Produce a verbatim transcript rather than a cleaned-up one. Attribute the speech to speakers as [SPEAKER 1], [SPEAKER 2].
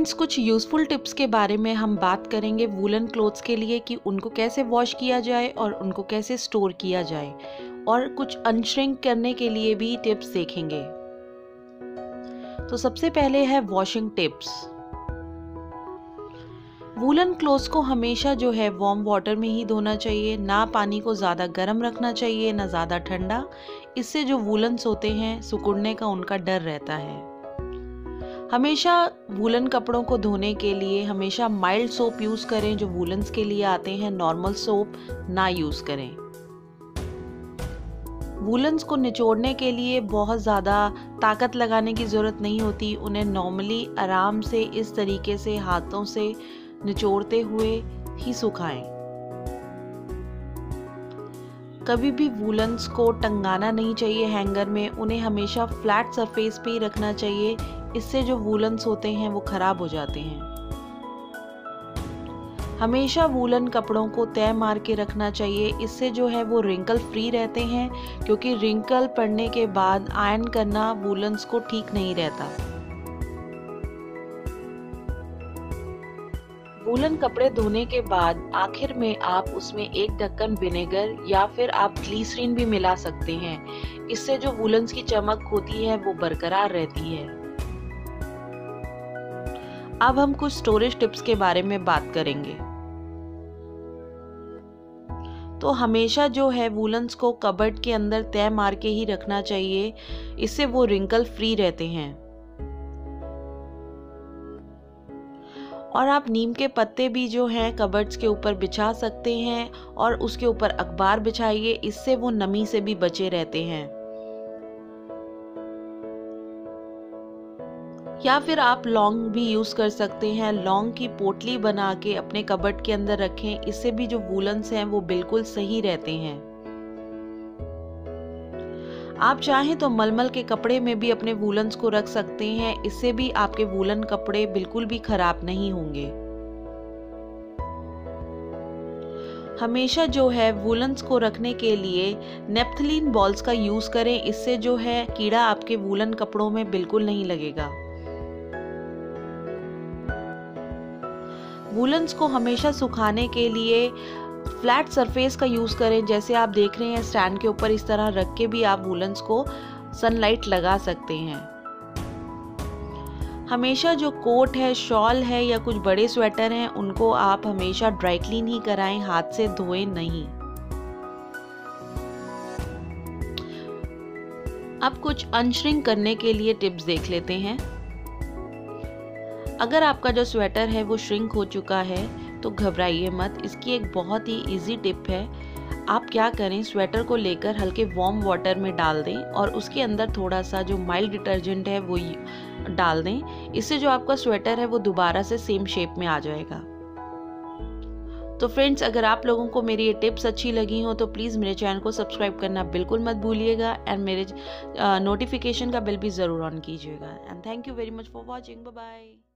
[SPEAKER 1] Friends, कुछ useful tips के बारे में हम बात करेंगे वूलन क्लोथ्स के लिए कि उनको कैसे वॉश किया जाए और उनको कैसे स्टोर किया जाए, और कुछ अनश्रिंक करने के लिए भी टिप्स देखेंगे। तो सबसे पहले है वॉशिंग टिप्स। वूलन क्लोथ्स को हमेशा जो है वार्म वाटर में ही धोना चाहिए, ना पानी को ज़्यादा गर्म रखना चाहिए ना ज़्यादा ठंडा। इससे जो वूलन्स होते हैं सिकुड़ने का उनका डर रहता है। हमेशा वूलन कपड़ों को धोने के लिए हमेशा माइल्ड सोप यूज़ करें, जो वूलन्स के लिए आते हैं। नॉर्मल सोप ना यूज़ करें। वूलन्स को निचोड़ने के लिए बहुत ज़्यादा ताकत लगाने की ज़रूरत नहीं होती। उन्हें नॉर्मली आराम से इस तरीके से हाथों से निचोड़ते हुए ही सुखाएं। कभी भी वूलन्स को टंगाना नहीं चाहिए हैंगर में, उन्हें हमेशा फ्लैट सरफेस पे ही रखना चाहिए। इससे जो वूलन्स होते हैं वो खराब हो जाते हैं। हमेशा वूलन कपड़ों को तय मार के रखना चाहिए, इससे जो है वो रिंकल फ्री रहते हैं, क्योंकि रिंकल पड़ने के बाद आयरन करना वूलन्स को ठीक नहीं रहता। वूलन कपड़े धोने के बाद आखिर में आप उसमें एक ढक्कन विनेगर या फिर आप ग्लिसरीन भी मिला सकते हैं। इससे जो वूलन्स की चमक होती है वो बरकरार रहती है। अब हम कुछ स्टोरेज टिप्स के बारे में बात करेंगे। तो हमेशा जो है वूलन्स को कबर्ड के अंदर तय मार के ही रखना चाहिए, इससे वो रिंकल फ्री रहते हैं। और आप नीम के पत्ते भी जो हैं कबर्ड्स के ऊपर बिछा सकते हैं और उसके ऊपर अखबार बिछाइए, इससे वो नमी से भी बचे रहते हैं। या फिर आप लौंग भी यूज़ कर सकते हैं। लौंग की पोटली बना के अपने कबर्ड के अंदर रखें, इससे भी जो वूलन्स हैं वो बिल्कुल सही रहते हैं। आप चाहें तो मलमल के कपड़े में भी अपने वूलन्स को रख सकते हैं, इससे भी आपके वूलन कपड़े बिल्कुल भी खराब नहीं होंगे। हमेशा जो है वूलन्स को रखने के लिए नेप्थलीन बॉल्स का यूज़ करें, इससे जो है कीड़ा आपके वूलन कपड़ों में बिल्कुल नहीं लगेगा। वूलन्स को हमेशा सुखाने के लिए फ्लैट सरफेस का यूज़ करें। जैसे आप देख रहे हैं स्टैंड के ऊपर इस तरह रख के भी आप वूलन्स को सनलाइट लगा सकते हैं। हमेशा जो कोट है, शॉल है या कुछ बड़े स्वेटर हैं, उनको आप हमेशा ड्राई क्लीन ही कराएं, हाथ से धोएं नहीं। अब कुछ अनश्रिंक करने के लिए टिप्स देख लेते हैं। अगर आपका जो स्वेटर है वो श्रिंक हो चुका है तो घबराइए मत। इसकी एक बहुत ही इजी टिप है। आप क्या करें, स्वेटर को लेकर हल्के वार्म वाटर में डाल दें और उसके अंदर थोड़ा सा जो माइल्ड डिटर्जेंट है वो डाल दें। इससे जो आपका स्वेटर है वो दोबारा से सेम शेप में आ जाएगा। तो फ्रेंड्स, अगर आप लोगों को मेरी ये टिप्स अच्छी लगी हो तो प्लीज़ मेरे चैनल को सब्सक्राइब करना बिल्कुल मत भूलिएगा, एंड मेरे नोटिफिकेशन का बेल भी ज़रूर ऑन कीजिएगा। And thank you very much for watching. Bye bye.